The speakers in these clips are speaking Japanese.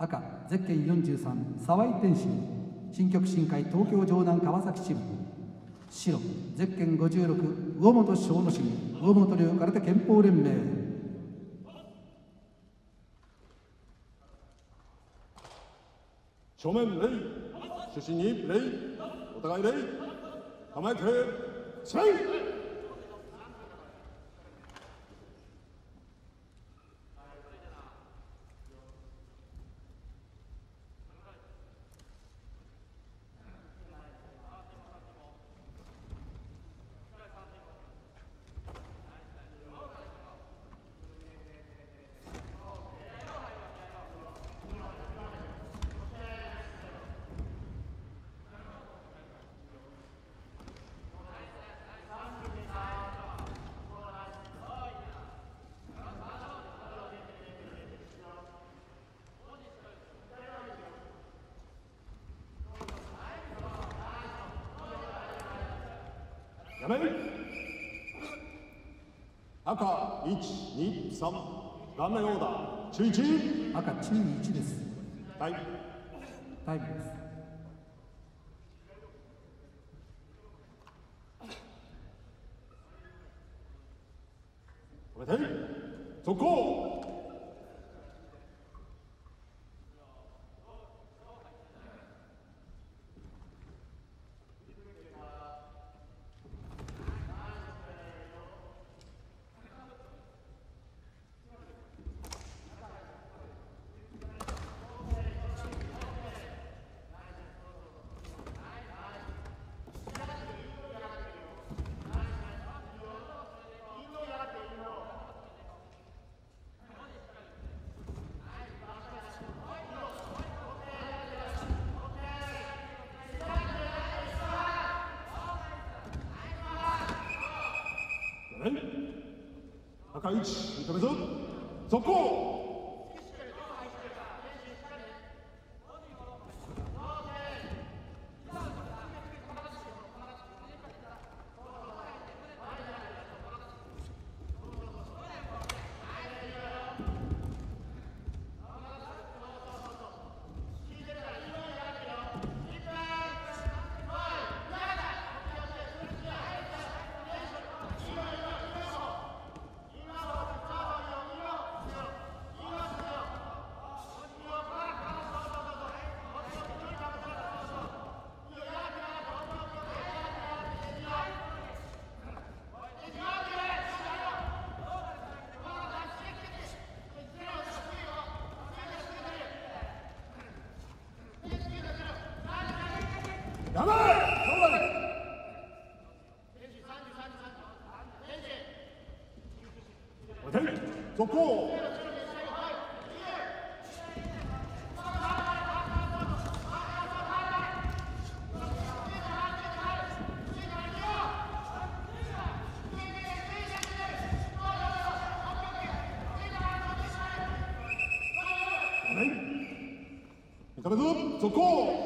赤ゼッケン43沢井天心新曲新会東京城南川崎支部。白ゼッケン56魚本小野市魚本流空手拳法連盟。 正面礼、主審に礼、お互い礼、構えて試合。やめ赤1、2、3顔面オーダー中1。 赤中1です。 タイムタイムです。 止めて速攻。赤1、認めず速攻。やばい速攻。認めず速攻。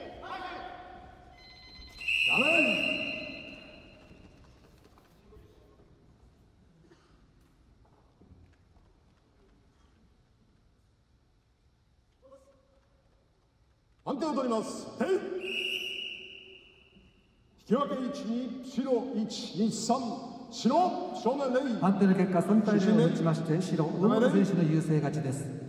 判定を取ります。引き分け1、2、白1、2、3、白正面礼。 判定の結果3対0を打ちまして白魚本選手の優勢勝ちです。